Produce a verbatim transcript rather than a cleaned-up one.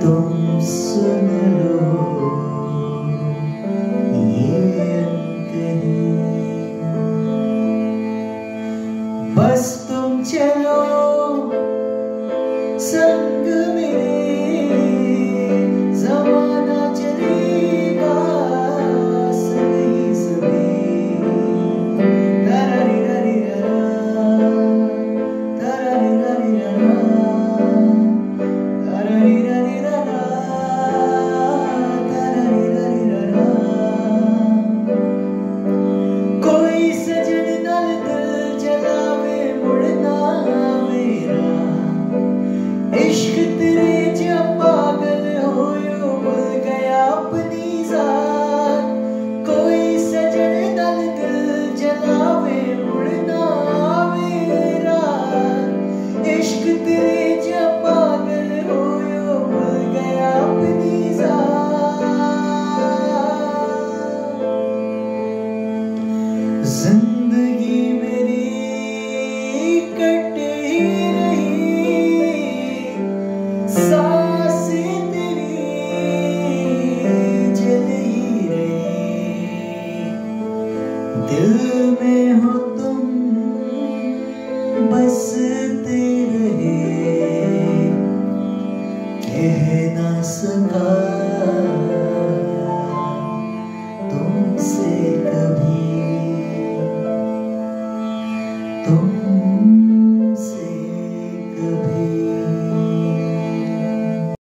तुम सुन लो ये अंतरी, बस तुम चलो संग में, जमाना चलेगा सही सही। तररी ररी ररा, तररी ररी ररा, तररी ररी ररा, तररी ररी ररा। कोई सजन नल दिल जलावे मुड़ना मेरा, इश्क तेरे जब पागल होयो भूल गया अपनी जात। कोई सजन नल दिल जलावे मुड़ना मेरा, इश्क तेरे जब पागल होयो भूल गया अपनी जात। जिंदगी मेरी कट ही रही, सांसें तेरी जल ही रही। दिल में हो तुम बसते रहे, कह ना सका तुमसे कभी। तुम